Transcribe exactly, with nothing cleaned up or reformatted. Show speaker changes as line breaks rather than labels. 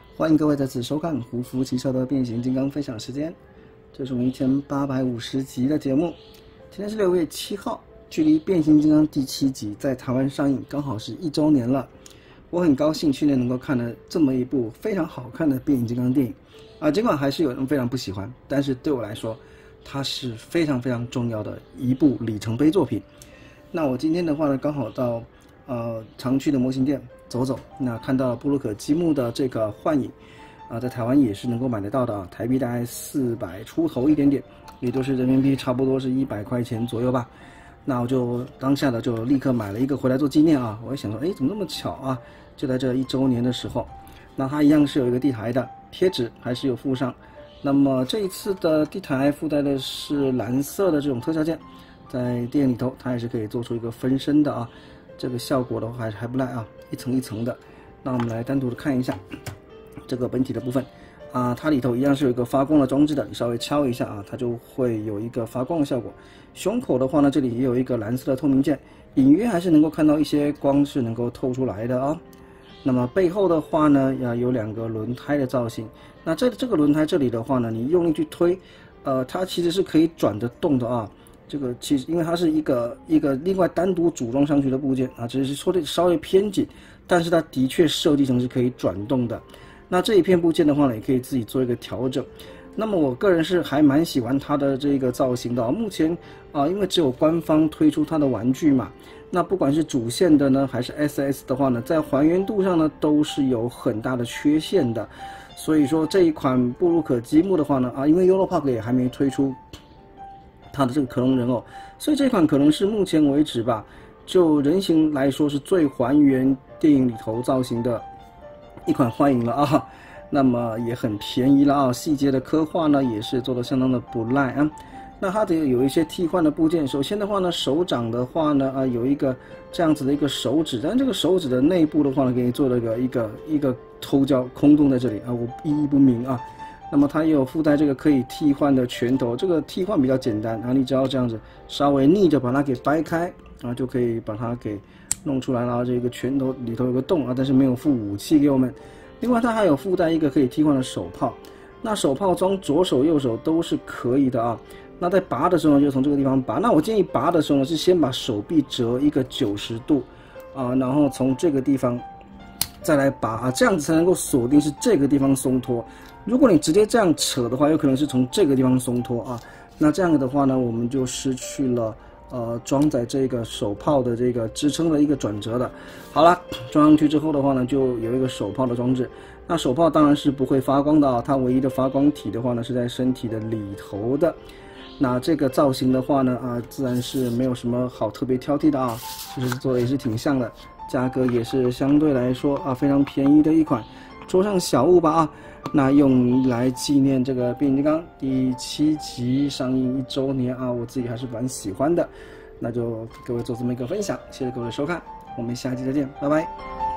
欢迎各位再次收看胡服骑车的变形金刚分享时间，这是我们一千八百五十集的节目。今天是六月七号，距离变形金刚第七集在台湾上映刚好是一周年了。我很高兴去年能够看了这么一部非常好看的变形金刚电影啊，尽管还是有人非常不喜欢，但是对我来说，它是非常非常重要的一部里程碑作品。那我今天的话呢，刚好到呃常去的模型店走走，那看到布鲁克积木的这个幻影啊，在台湾也是能够买得到的啊，台币大概四百出头一点点，也就是人民币差不多是一百块钱左右吧。那我就当下的就立刻买了一个回来做纪念啊，我也想说，哎，怎么那么巧啊？就在这一周年的时候，那它一样是有一个地台的贴纸，还是有附上。那么这一次的地台附带的是蓝色的这种特效件，在电影里头它也是可以做出一个分身的啊，这个效果的话还还不赖啊，一层一层的。那我们来单独的看一下这个本体的部分啊，它里头一样是有一个发光的装置的，你稍微敲一下啊，它就会有一个发光的效果。胸口的话呢，这里也有一个蓝色的透明件，隐约还是能够看到一些光是能够透出来的啊。那么背后的话呢，要有两个轮胎的造型。那这这个轮胎这里的话呢，你用力去推，呃，它其实是可以转得动的啊。这个其实因为它是一个一个另外单独组装上去的部件啊，只是说的稍微偏紧，但是它的确设计成是可以转动的。那这一片部件的话呢，也可以自己做一个调整。那么我个人是还蛮喜欢它的这个造型的啊。目前啊，因为只有官方推出它的玩具嘛，那不管是主线的呢，还是 S S 的话呢，在还原度上呢，都是有很大的缺陷的。所以说这一款布鲁克积木的话呢，啊，因为 Europark 也还没推出它的这个克隆人偶，所以这款可能是目前为止吧，就人形来说是最还原电影里头造型的一款幻影了啊。那么也很便宜了啊，细节的刻画呢也是做得相当的不赖啊。那它得有一些替换的部件，首先的话呢，手掌的话呢啊有一个这样子的一个手指，但这个手指的内部的话呢，给你做了一个一个一个偷胶空洞在这里啊，我意义不明啊。那么它也有附带这个可以替换的拳头，这个替换比较简单，然后你只要这样子稍微逆着把它给掰开啊，就可以把它给弄出来了。这个拳头里头有个洞啊，但是没有附武器给我们。另外它还有附带一个可以替换的手炮，那手炮装左手右手都是可以的啊。那在拔的时候呢，就从这个地方拔。那我建议拔的时候呢，是先把手臂折一个九十度啊，然后从这个地方再来拔啊，这样子才能够锁定是这个地方松脱。如果你直接这样扯的话，有可能是从这个地方松脱啊。那这样的话呢，我们就失去了呃装载这个手炮的这个支撑的一个转折的。好了，装上去之后的话呢，就有一个手炮的装置。那手炮当然是不会发光的啊，它唯一的发光体的话呢是在身体的里头的。那这个造型的话呢啊，自然是没有什么好特别挑剔的啊，就是做的也是挺像的，价格也是相对来说啊非常便宜的一款桌上小物吧啊。那用来纪念这个变形金刚第七集上映一周年啊，我自己还是蛮喜欢的。那就给各位做这么一个分享，谢谢各位的收看，我们下期再见，拜拜。